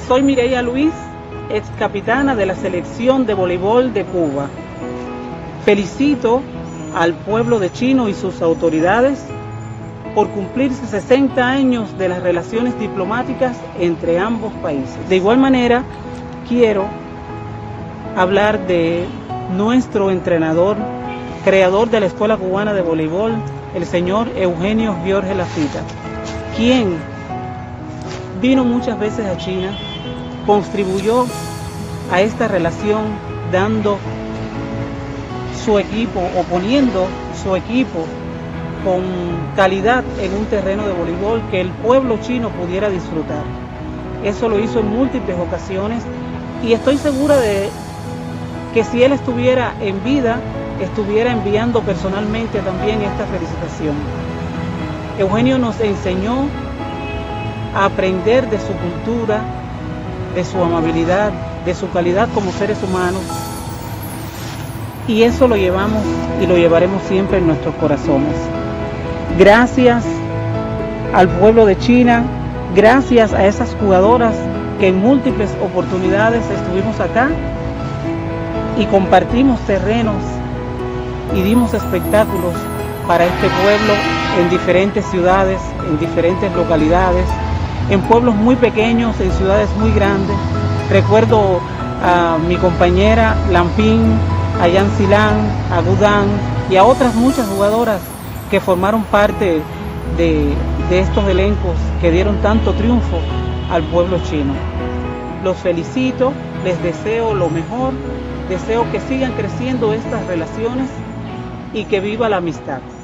Soy Mireya Luis, ex capitana de la selección de voleibol de Cuba. Felicito al pueblo de Chino y sus autoridades por cumplirse 60 años de las relaciones diplomáticas entre ambos países. De igual manera, quiero hablar de nuestro entrenador, creador de la Escuela Cubana de Voleibol, el señor Eugenio Jorge Lafita, quien vino muchas veces a China, contribuyó a esta relación dando su equipo o poniendo su equipo con calidad en un terreno de voleibol que el pueblo chino pudiera disfrutar. Eso lo hizo en múltiples ocasiones y estoy segura de que si él estuviera en vida, estuviera enviando personalmente también esta felicitación. Eugenio nos enseñó a aprender de su cultura, de su amabilidad, de su calidad como seres humanos, y eso lo llevamos y lo llevaremos siempre en nuestros corazones. Gracias al pueblo de China, gracias a esas jugadoras que en múltiples oportunidades estuvimos acá y compartimos terrenos y dimos espectáculos para este pueblo en diferentes ciudades, en diferentes localidades, en pueblos muy pequeños, en ciudades muy grandes. Recuerdo a mi compañera Lampín, a Yan Silán, a Gudán y a otras muchas jugadoras que formaron parte de estos elencos que dieron tanto triunfo al pueblo chino. Los felicito, les deseo lo mejor, deseo que sigan creciendo estas relaciones y que viva la amistad.